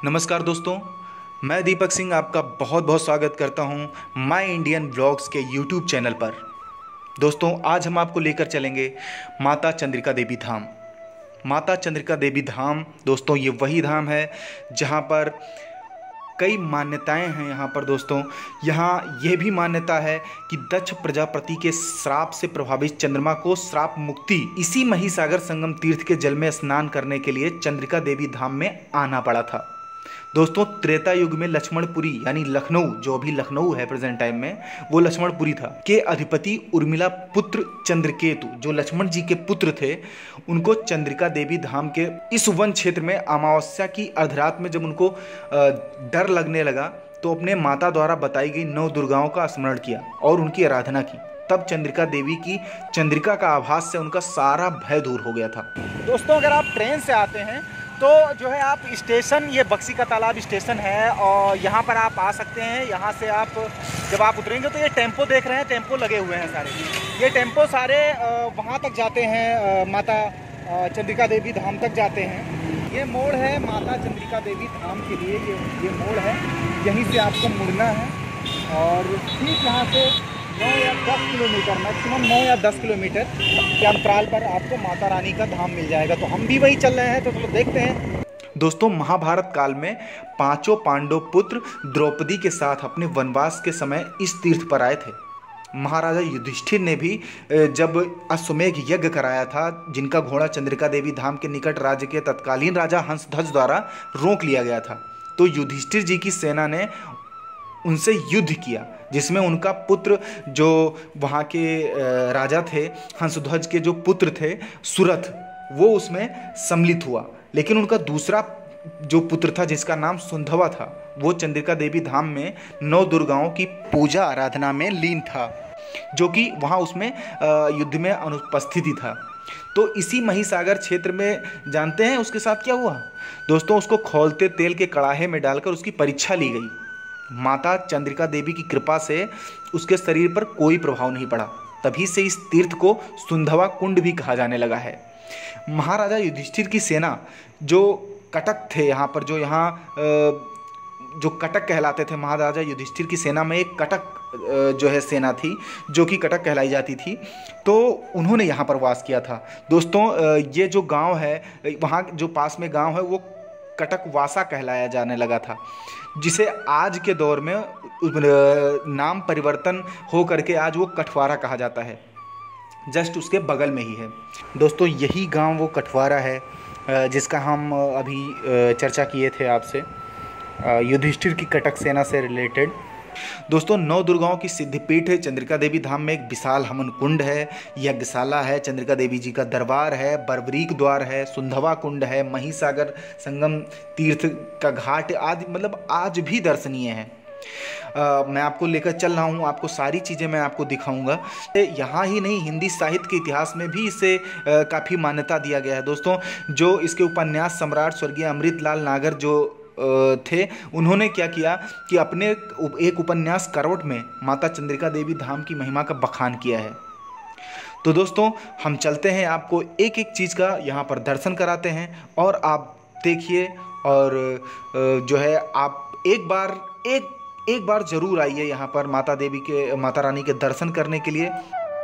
नमस्कार दोस्तों, मैं दीपक सिंह आपका बहुत बहुत स्वागत करता हूं माय इंडियन ब्लॉग्स के यूट्यूब चैनल पर। दोस्तों, आज हम आपको लेकर चलेंगे माता चंद्रिका देवी धाम। माता चंद्रिका देवी धाम दोस्तों, ये वही धाम है जहां पर कई मान्यताएं हैं। यहाँ पर दोस्तों, यहाँ ये भी मान्यता है कि दक्ष प्रजापति के श्राप से प्रभावित चंद्रमा को श्राप मुक्ति इसी मही सागर संगम तीर्थ के जल में स्नान करने के लिए चंद्रिका देवी धाम में आना पड़ा था। दोस्तों, त्रेता युग में लक्ष्मणपुरी यानी लखनऊ, जो अभी लखनऊ है प्रेजेंट टाइम में, वो लक्ष्मणपुरी था, के अधिपति उर्मिला पुत्र चंद्रकेतु, जो लक्ष्मण जी के पुत्र थे, उनको चंद्रिका देवी धाम के इस वन क्षेत्र में अमावस्या की अर्धरात में जब उनको डर लगने लगा तो अपने माता द्वारा बताई गई 9 दुर्गाओं का स्मरण किया और उनकी आराधना की। तब चंद्रिका देवी की चंद्रिका का आभास से उनका सारा भय दूर हो गया था। दोस्तों, अगर आप ट्रेन से आते हैं तो जो है आप स्टेशन, ये बक्सी का तालाब स्टेशन है और यहाँ पर आप आ सकते हैं। यहाँ से आप जब आप उतरेंगे तो ये टेम्पो देख रहे हैं, टेम्पो लगे हुए हैं सारे। ये टेम्पो सारे वहाँ तक जाते हैं, माता चंद्रिका देवी धाम तक जाते हैं। ये मोड़ है माता चंद्रिका देवी धाम के लिए, ये मोड़ है, यहीं से आपको मुड़ना है और ठीक यहाँ से 9 या 10 किलोमीटर, मैक्सिमम 9 या 10 किलोमीटर के अंतराल पर आपको माता रानी का धाम मिल जाएगा। तो हम भी वही चल रहे हैं, तो चलो देखते हैं। दोस्तों, महाभारत काल में 5 पांडव पुत्र द्रौपदी के साथ अपने वनवास के समय इस तीर्थ पर आए थे। महाराजा युधिष्ठिर ने भी जब अश्वमेध यज्ञ कराया था, जिनका घोड़ा चंद्रिका देवी धाम के निकट राज्य के तत्कालीन राजा हंसध्वज द्वारा रोक लिया गया था, तो युधिष्ठिर जी की सेना ने उनसे युद्ध किया, जिसमें उनका पुत्र, जो वहाँ के राजा थे, हंसध्वज के जो पुत्र थे सुरथ, वो उसमें सम्मिलित हुआ। लेकिन उनका दूसरा जो पुत्र था, जिसका नाम सुंधवा था, वो चंद्रिका देवी धाम में 9 दुर्गाओं की पूजा आराधना में लीन था, जो कि वहाँ उसमें युद्ध में अनुपस्थिति था। तो इसी मही सागर क्षेत्र में जानते हैं उसके साथ क्या हुआ दोस्तों? उसको खौलते तेल के कड़ाहे में डालकर उसकी परीक्षा ली गई। माता चंद्रिका देवी की कृपा से उसके शरीर पर कोई प्रभाव नहीं पड़ा। तभी से इस तीर्थ को सुंधवा कुंड भी कहा जाने लगा है। महाराजा युधिष्ठिर की सेना, जो कटक थे यहाँ पर, जो कटक कहलाते थे, महाराजा युधिष्ठिर की सेना में एक कटक जो है सेना थी, जो कि कटक कहलाई जाती थी, तो उन्होंने यहाँ पर वास किया था। दोस्तों, ये जो गांव है, वहाँ जो पास में गांव है, वो कटक वासा कहलाया जाने लगा था, जिसे आज के दौर में नाम परिवर्तन हो करके आज वो कठवारा कहा जाता है। जस्ट उसके बगल में ही है दोस्तों, यही गांव वो कठवारा है जिसका हम अभी चर्चा किए थे आपसे, युधिष्ठिर की कटक सेना से रिलेटेड। दोस्तों, 9 दुर्गाओं की सिद्धिपीठ है चंद्रिका देवी धाम में। एक विशाल हवन कुंड है, यज्ञशाला है, चंद्रिका देवी जी का दरबार है, बर्बरीक द्वार है, सुंधवा कुंड है, मही सागर संगम तीर्थ का घाट आदि, मतलब आज भी दर्शनीय है। मैं आपको लेकर चल रहा हूँ, आपको सारी चीज़ें मैं आपको दिखाऊंगा। यहाँ ही नहीं, हिंदी साहित्य के इतिहास में भी इसे काफ़ी मान्यता दिया गया है। दोस्तों, जो इसके उपन्यास सम्राट स्वर्गीय अमृतलाल नागर जो थे, उन्होंने क्या किया कि अपने एक उपन्यास करवट में माता चंद्रिका देवी धाम की महिमा का बखान किया है। तो दोस्तों, हम चलते हैं, आपको एक एक चीज़ का यहाँ पर दर्शन कराते हैं और आप देखिए, और जो है आप एक बार ज़रूर आइए यहाँ पर माता रानी के दर्शन करने के लिए।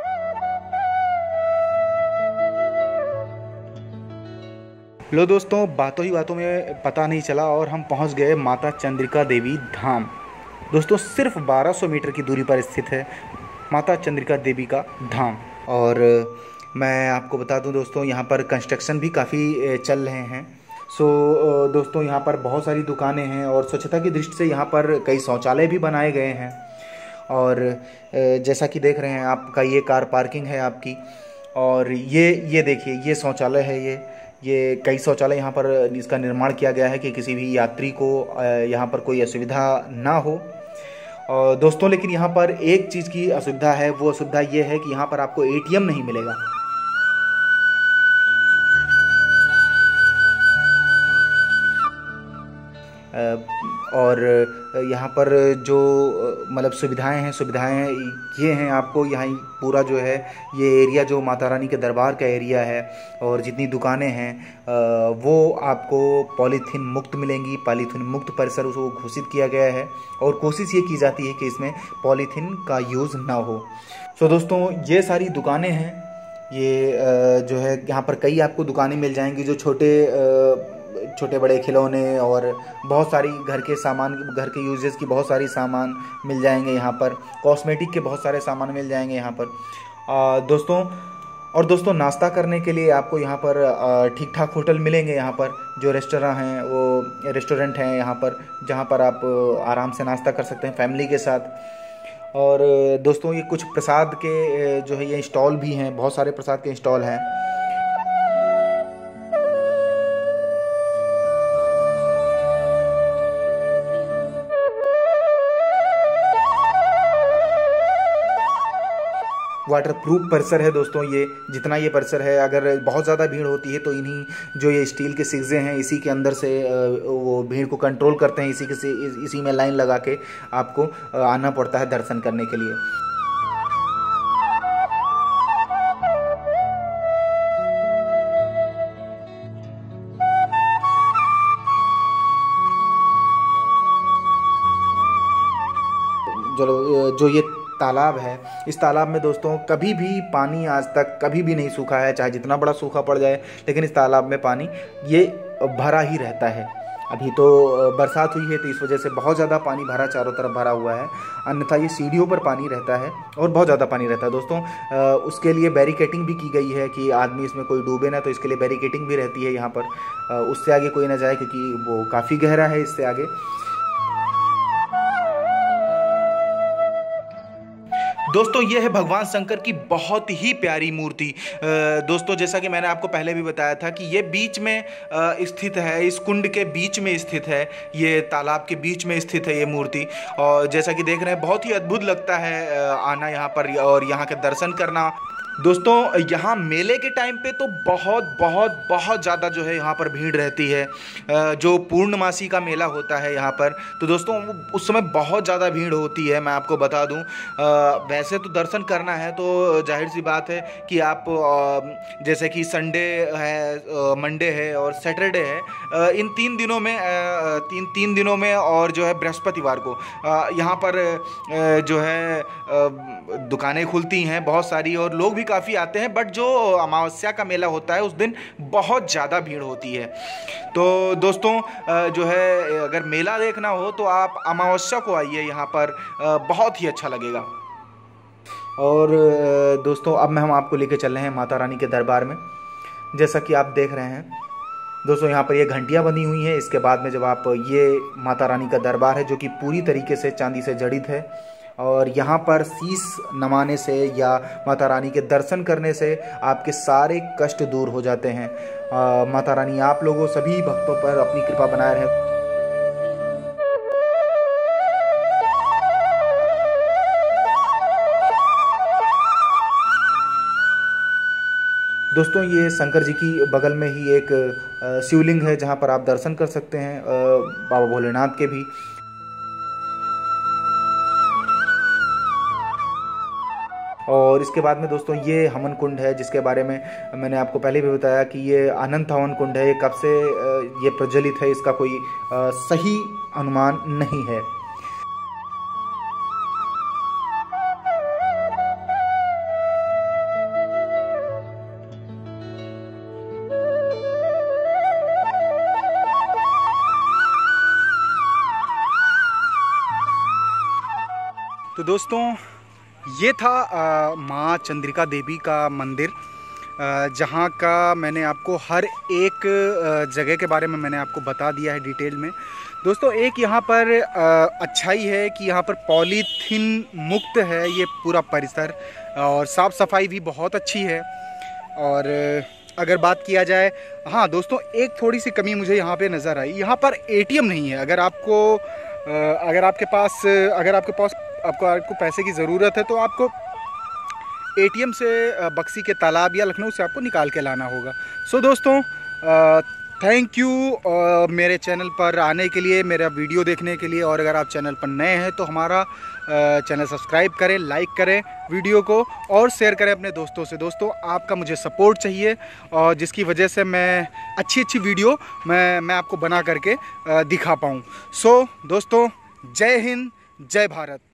लो दोस्तों, बातों ही बातों में पता नहीं चला और हम पहुँच गए माता चंद्रिका देवी धाम। दोस्तों, सिर्फ 1200 मीटर की दूरी पर स्थित है माता चंद्रिका देवी का धाम। और मैं आपको बता दूं दोस्तों, यहाँ पर कंस्ट्रक्शन भी काफ़ी चल रहे हैं। दोस्तों, यहाँ पर बहुत सारी दुकानें हैं और स्वच्छता की दृष्टि से यहाँ पर कई शौचालय भी बनाए गए हैं। और जैसा कि देख रहे हैं, आपका ये कार पार्किंग है आपकी, और ये देखिए, ये शौचालय है। ये कई शौचालय यहाँ पर इसका निर्माण किया गया है कि किसी भी यात्री को यहाँ पर कोई असुविधा ना हो। और दोस्तों, लेकिन यहाँ पर एक चीज़ की असुविधा है, वो असुविधा ये है कि यहाँ पर आपको ATM नहीं मिलेगा। और यहाँ पर जो मतलब सुविधाएं ये हैं आपको यहाँ पूरा जो है ये एरिया जो माता रानी के दरबार का एरिया है और जितनी दुकानें हैं वो आपको पॉलीथीन मुक्त मिलेंगी। पॉलीथीन मुक्त परिसर उसको घोषित किया गया है और कोशिश ये की जाती है कि इसमें पॉलीथीन का यूज़ ना हो। सो दोस्तों ये सारी दुकानें हैं, ये जो है यहाँ पर कई आपको दुकानें मिल जाएंगी जो छोटे बड़े खिलौने और बहुत सारी घर के सामान, घर के यूजेस की बहुत सारी सामान मिल जाएंगे यहाँ पर। कॉस्मेटिक के बहुत सारे सामान मिल जाएंगे यहाँ पर दोस्तों नाश्ता करने के लिए आपको यहाँ पर ठीक ठाक होटल मिलेंगे। यहाँ पर जो रेस्टोरेंट हैं यहाँ पर, जहाँ पर आप आराम से नाश्ता कर सकते हैं फैमिली के साथ। और दोस्तों ये कुछ प्रसाद के जो है ये स्टॉल भी हैं, बहुत सारे प्रसाद के स्टॉल हैं। वाटर प्रूफ परिसर है दोस्तों, ये जितना ये परिसर है, अगर बहुत ज़्यादा भीड़ होती है तो इन्हीं जो ये स्टील के सिक्से हैं इसी के अंदर से वो भीड़ को कंट्रोल करते हैं। इसी में लाइन लगा के आपको आना पड़ता है दर्शन करने के लिए। जो ये तालाब है, इस तालाब में दोस्तों कभी भी पानी आज तक कभी भी नहीं सूखा है, चाहे जितना बड़ा सूखा पड़ जाए, लेकिन इस तालाब में पानी ये भरा ही रहता है। अभी तो बरसात हुई है तो इस वजह से बहुत ज़्यादा पानी भरा, चारों तरफ भरा हुआ है, अन्यथा ये सीढ़ियों पर पानी रहता है और बहुत ज़्यादा पानी रहता है दोस्तों। उसके लिए बैरिकेटिंग भी की गई है कि आदमी इसमें कोई डूबे ना, तो इसके लिए बैरिकेटिंग भी रहती है यहाँ पर। उससे आगे कोई ना जाए क्योंकि वो काफ़ी गहरा है इससे आगे। दोस्तों ये है भगवान शंकर की बहुत ही प्यारी मूर्ति। दोस्तों जैसा कि मैंने आपको पहले भी बताया था कि ये बीच में स्थित है, इस कुंड के बीच में स्थित है, ये तालाब के बीच में स्थित है ये मूर्ति। और जैसा कि देख रहे हैं बहुत ही अद्भुत लगता है आना यहाँ पर और यहाँ के दर्शन करना। दोस्तों यहाँ मेले के टाइम पे तो बहुत ज़्यादा जो है यहाँ पर भीड़ रहती है। जो पूर्णमासी का मेला होता है यहाँ पर, तो दोस्तों उस समय बहुत ज़्यादा भीड़ होती है। मैं आपको बता दूँ, वैसे तो दर्शन करना है तो जाहिर सी बात है कि आप जैसे कि संडे है, मंडे है और सैटरडे है, इन तीन दिनों में और जो है बृहस्पतिवार को यहाँ पर जो है दुकानें खुलती हैं बहुत सारी और लोग भी काफ़ी आते हैं। बट जो अमावस्या का मेला होता है उस दिन बहुत ज़्यादा भीड़ होती है। तो दोस्तों जो है अगर मेला देखना हो तो आप अमावस्या को आइए यहाँ पर, बहुत ही अच्छा लगेगा। और दोस्तों अब हम आपको लेके चल रहे हैं माता रानी के दरबार में। जैसा कि आप देख रहे हैं दोस्तों यहाँ पर ये घंटियाँ बनी हुई हैं। इसके बाद में जब आप, ये माता रानी का दरबार है जो कि पूरी तरीके से चांदी से जड़ित है और यहाँ पर शीश नमाने से या माता रानी के दर्शन करने से आपके सारे कष्ट दूर हो जाते हैं। माता रानी आप लोगों सभी भक्तों पर अपनी कृपा बनाए रहे। दोस्तों ये शंकर जी की बगल में ही एक शिवलिंग है जहाँ पर आप दर्शन कर सकते हैं बाबा भोलेनाथ के भी। और इसके बाद में दोस्तों ये हवन कुंड है जिसके बारे में मैंने आपको पहले भी बताया कि ये अनंत हवन कुंड है। ये कब से ये प्रज्वलित है इसका कोई सही अनुमान नहीं है। तो दोस्तों ये था माँ चंद्रिका देवी का मंदिर, जहाँ का मैंने आपको हर एक जगह के बारे में मैंने आपको बता दिया है डिटेल में। दोस्तों एक यहाँ पर अच्छाई है कि यहाँ पर पॉलीथीन मुक्त है ये पूरा परिसर और साफ़ सफाई भी बहुत अच्छी है। और अगर बात किया जाए, हाँ दोस्तों एक थोड़ी सी कमी मुझे यहाँ पे नज़र आई, यहाँ पर एटीएम नहीं है। अगर आपको पैसे की ज़रूरत है तो आपको एटीएम से बक्सी के तालाब या लखनऊ से आपको निकाल के लाना होगा। सो दोस्तों थैंक यू मेरे चैनल पर आने के लिए, मेरा वीडियो देखने के लिए। और अगर आप चैनल पर नए हैं तो हमारा चैनल सब्सक्राइब करें, लाइक करें वीडियो को और शेयर करें अपने दोस्तों से। दोस्तों आपका मुझे सपोर्ट चाहिए और जिसकी वजह से मैं अच्छी वीडियो मैं आपको बना करके दिखा पाऊँ। सो दोस्तों, जय हिंद, जय भारत।